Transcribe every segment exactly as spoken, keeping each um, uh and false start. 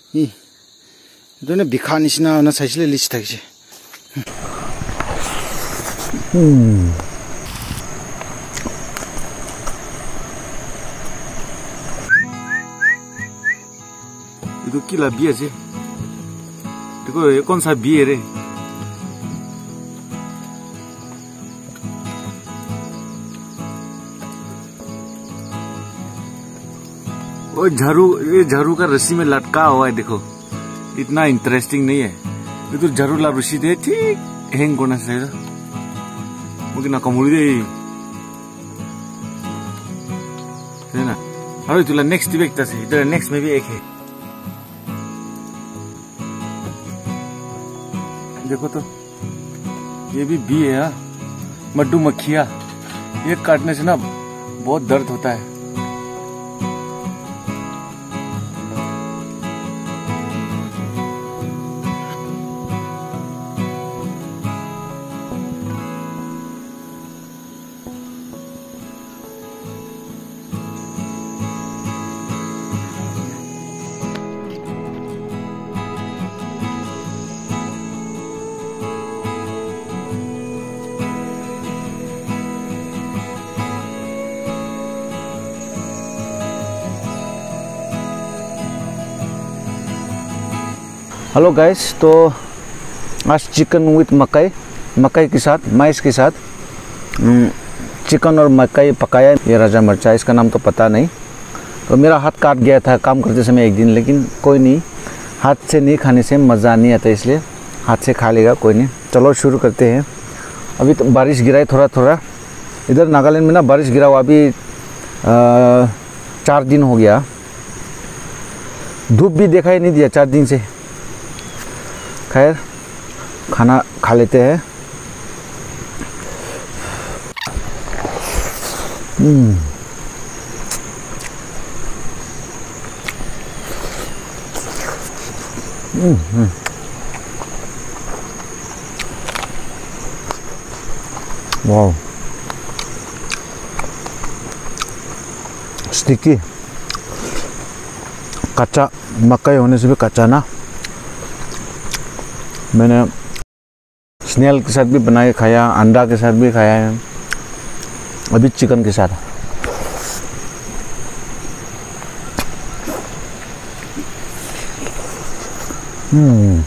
이 눈에 미카니시나 나 사실 리스트하지. 음. 이거 끼라 비야지. 이거 ये कौन सा बी है रे? वो झाड़ू ये झाड़ू का रस्सी में लटका हुआ है देखो, इतना इंटरेस्टिंग नहीं है। ये तो झाड़ू ला रस्सी दे ठीक हैंग करना चाहिए। मुझे ना कमूली दे है ना। अरे तुला नेक्स्ट भी एक था से, इधर नेक्स्ट में भी एक है। देखो तो ये भी बी है। मड्डू मक्खिया, ये काटने से ना बहुत दर्द होता है। हेलो गाइस, तो आज चिकन विथ मकई मकई के साथ माइस के साथ चिकन और मकई पकाया। ये राजा मिर्चा, इसका नाम तो पता नहीं। तो मेरा हाथ काट गया था काम करते समय एक दिन, लेकिन कोई नहीं, हाथ से नहीं खाने से मज़ा नहीं आता, इसलिए हाथ से खा लेगा, कोई नहीं। चलो शुरू करते हैं। अभी तो बारिश गिरा है थोड़ा थोड़ा, इधर नागालैंड में ना बारिश गिरा हुआ अभी आ, चार दिन हो गया। धूप भी दिखाई नहीं दिया चार दिन से। खैर खाना खा लेते हैं। हम्म हम्म वाह, स्टिकी, कच्चा मकई होने से भी कच्चा ना। मैंने स्नेल के साथ भी बना के खाया, अंडा के साथ भी खाया है, अभी चिकन के साथ। हम्म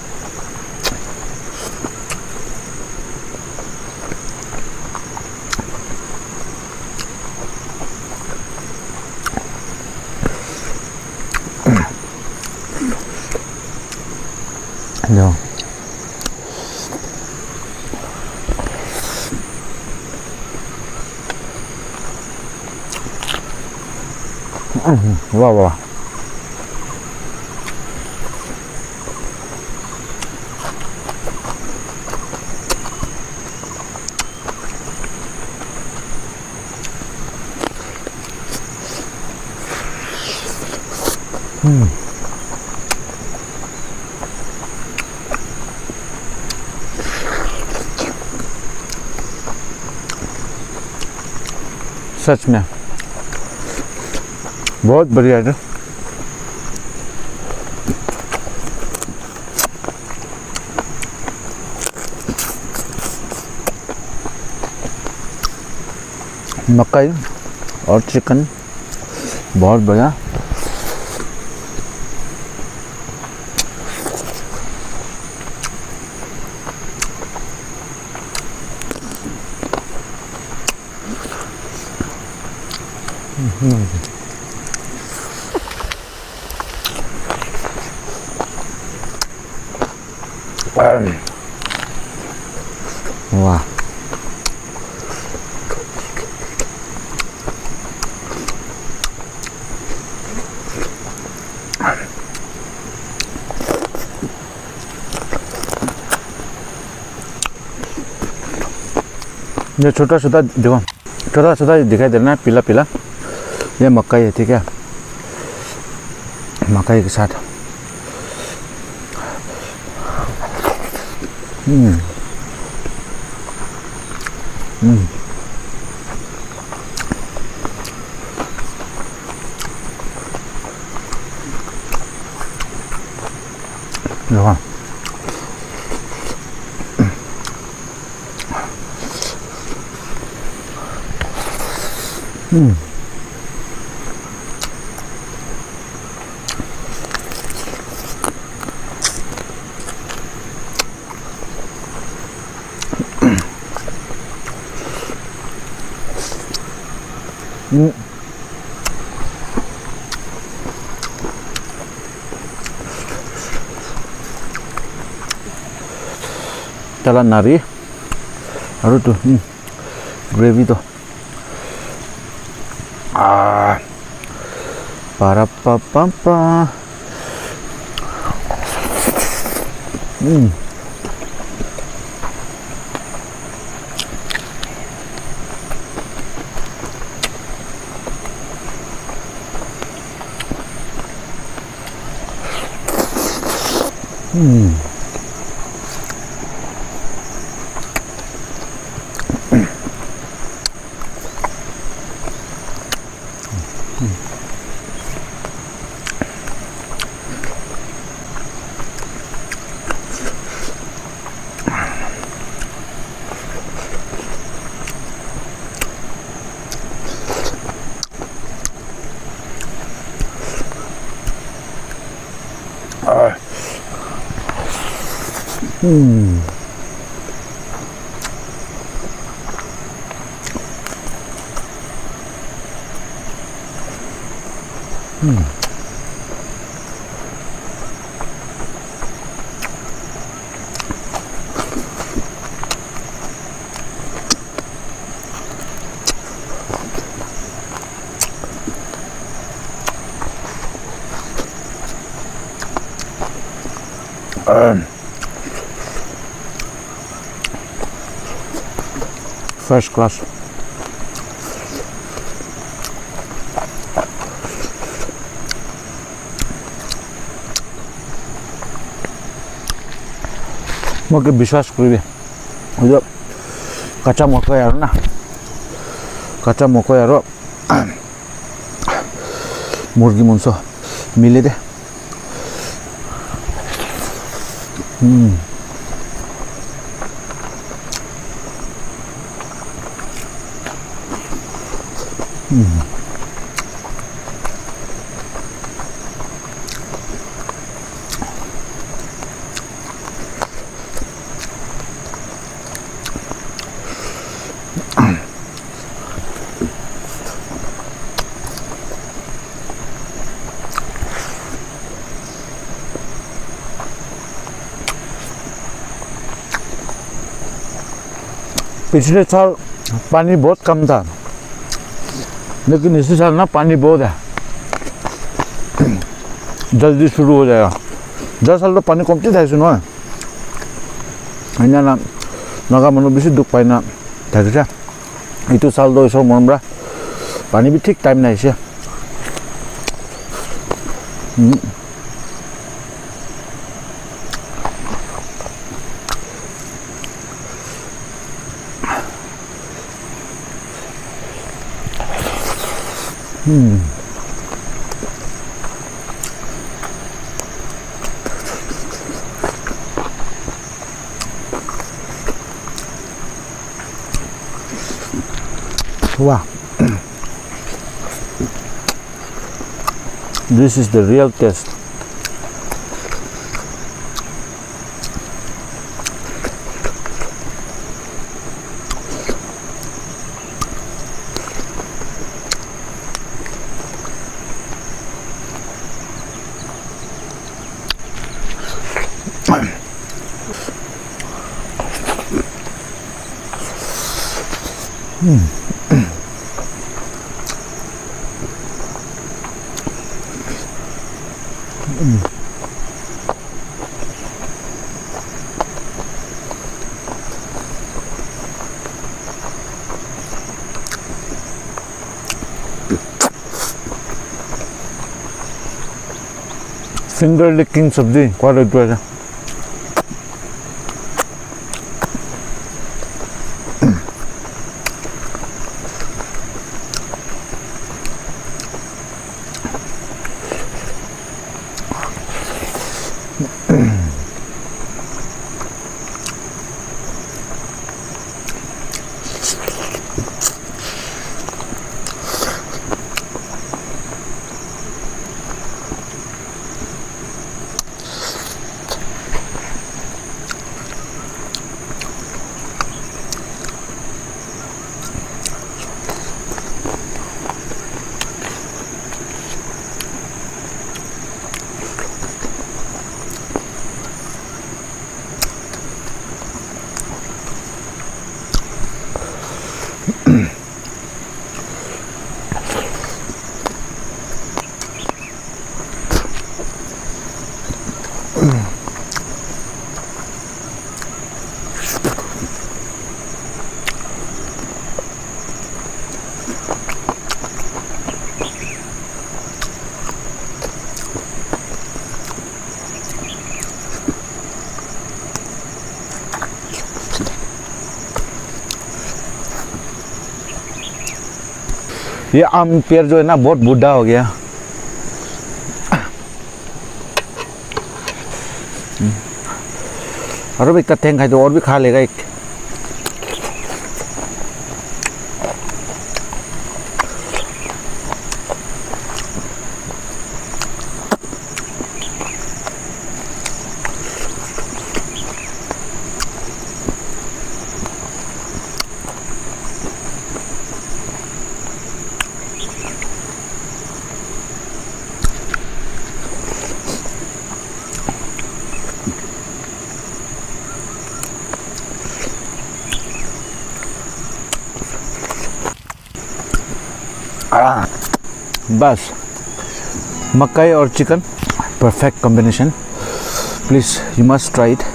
लो वाह वाह, हम्म सच में बहुत बढ़िया है। मकई और चिकन बहुत बढ़िया। वाह, ये छोटा छोटा देखो, छोटा छोटा दिखाई दे रहा है, पीला पीला, ये मकई है, ठीक है। मकई के साथ हम्म हम्म देखो हम्म हम्म telan nari harus tuh hmm. Gravy tuh ah para papa hmm hmm Hmm. Hmm. Um. First class. Mungkin বিশ্বাস করবে ওই যে কাঁচা মকই আর না কাঁচা মকই আর মুরগি মাংস মিলে দে হুম হুম पिछले साल पानी बहुत कम था लेकिन इस साल ना पानी बहुत है जल्दी शुरू हो जाएगा दस साल तो पानी कमती था सुनो है ना नगा मनो बेसी दुख पाए ना था इतु साल तो इसो मनब्रा पानी भी ठीक टाइम ना इसे Hmm. Wow. This is the real taste. Hmm. Hmm. Finger licking sabzi quite good. Mm-hmm. ये आम पेड़ जो है ना बहुत बूढ़ा हो गया। और भी इतना खाई तो और भी खा लेगा एक। बस मकई और chicken perfect combination. Please you must try it.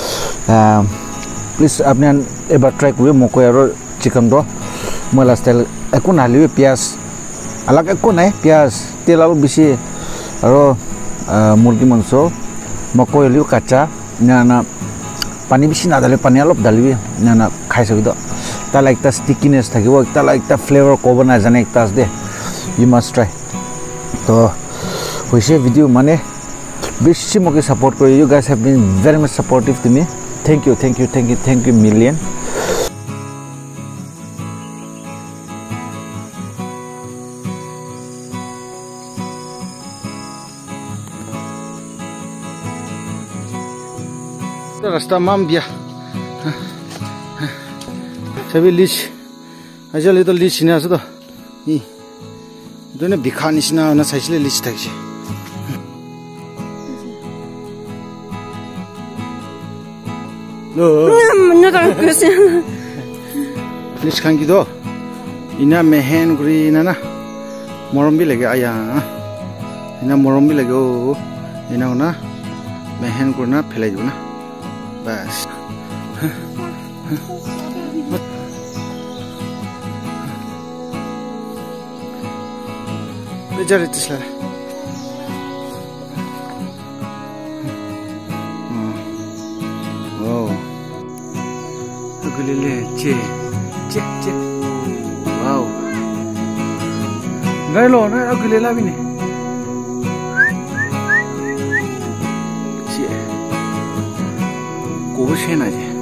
Please आपने एक बार ट्राई करिए मकई और चिकन तो मैं स्टाइल एको नालिए पियाज अलग एको ना पियाज तेल अलग बेसि और मुर्गी मांस मकई हलियो काचा ना पानी बेसि नादाले पानी अलग डालिए ना खाई सकिद ताला एक स्टिकीनेस थकिब एक ताला एक फ्लेवर कब ना जाने एक दे यू मस्ट ट्राई। तो वैसे वीडियो माने बेसि मके सपोर्ट कर you guys have been very much supportive to me. Thank you thank you thank you thank you million. तो रास्ता माम दिया सभी लीच अजल तो लीच ने तो 이 너네 비카니시나 나 사실에 리스트지 너 너가 그랬어 리스트 간기도 이나 메헨 그리나나 모롬비 레게 아야 이나 모롬비 레고 이나오나 메헨 그러나 펠레주나 बस बेचारे त्यसलाई ओ उगुलेले चे चे चे वाओ गैलो न उगुलेला बिने चे को शेना जे